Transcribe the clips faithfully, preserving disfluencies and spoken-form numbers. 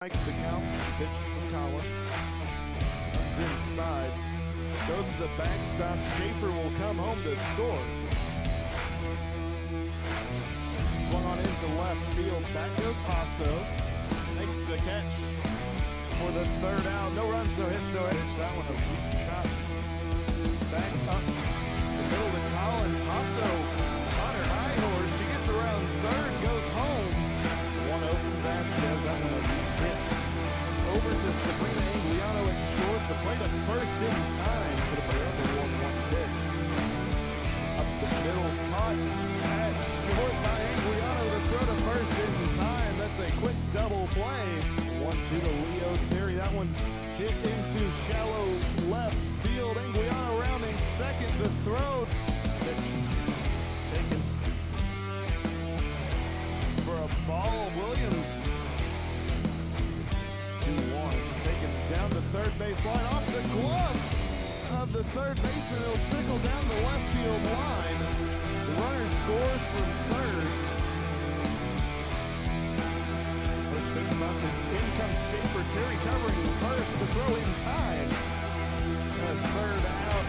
Strikes the count, pitch from Collins. Comes inside, goes to the backstop. Schaefer will come home to score. Swung on into left field, back goes Hasso. Makes the catch for the third out. No runs, no hits, no hits. That one a weak shot. Back up the middle to Collins. Hasso on her high horse. She gets around third, goes home. one oh from Vasquez. That one a weak hit. Over to Sabrina Anguiano at short. The play to first in time for the Barrera one one pitch. Up the middle, caught at short by Anguiano. The throw to first in time. That's a quick double play. one two to Leo Terry. That one hit into shallow left field. Anguiano rounding second. The throw pitch taken for a ball. Williams two one. Taken down the third base line off the glove of the third baseman. It'll trickle down the left field line. The runner scores from third. First pitch mounted. In comes Schaefer. Terry covering first. The throw in time. The third out.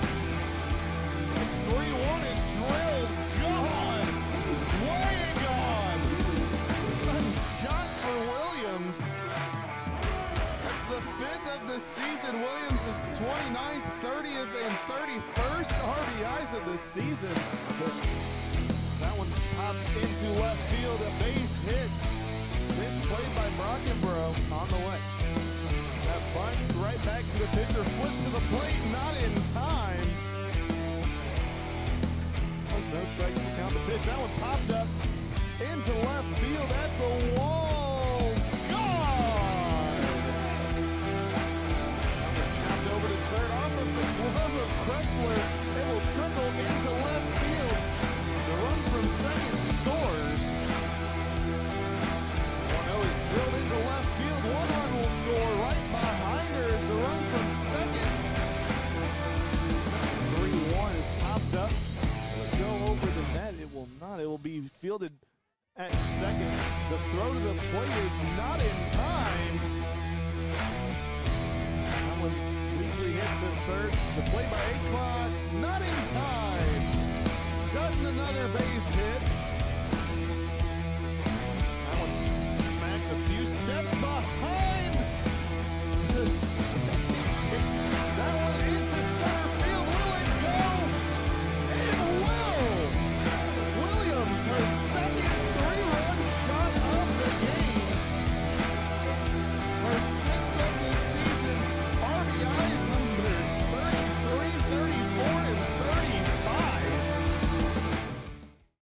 three one is drilled. Gone. Way gone. One shot for Williams. That's the fifth of the season. Williams is twenty-ninth, thirtieth, and thirty-first R B Is of the season. But that one popped into left field. A base hit. This played by Brockenborough on the way. That bunt right back to the pitcher. Flip to the plate. Not in time. No strikes to count the pitch. That one popped up into left field at the wall. Gone! That one chopped over to third off of the glove of Kressler. It will trickle into left field. The run from second scores. one oh is drilled into left field. One run will score right behind her as the run from second. three one is popped up. Go over the net. It will not. It will be fielded at second. The throw to the plate is not in time. That one weakly hit to third. The play by Aclot, not in time. Does another base hit.